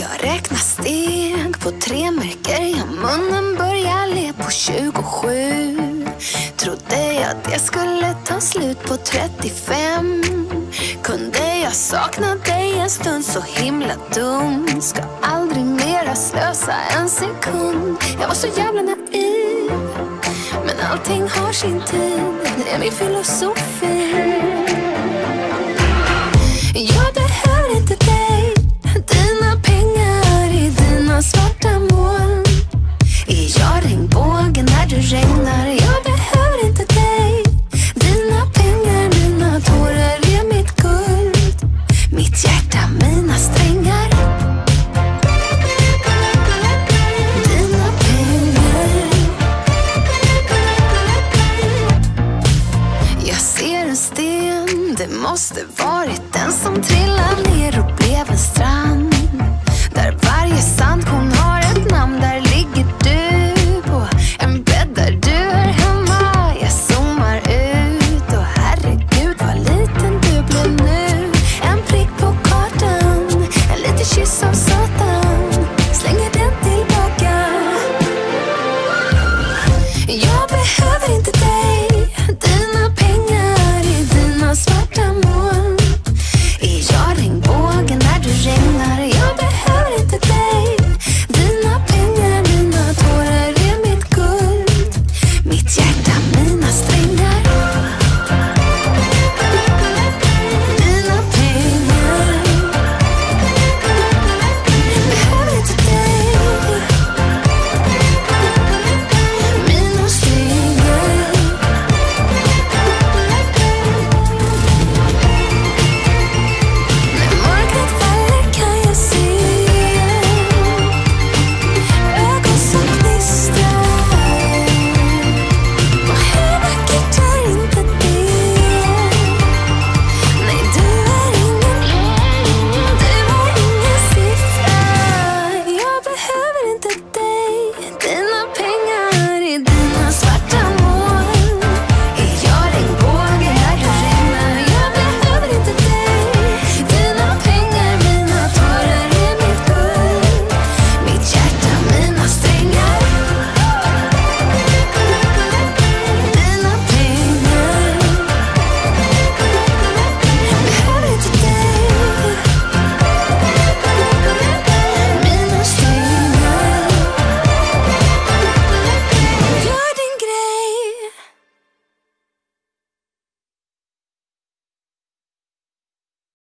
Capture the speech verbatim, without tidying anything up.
Jag räknar steg på tre, märker jag munnen börjar le på tjugosju. Trodde jag det skulle ta slut på trettiofem. Kunde jag sakna dig en stund, så himla dum. Ska aldrig mera slösa en sekund. Jag var så jävla naiv, men allting har sin tid. Det är min filosofi.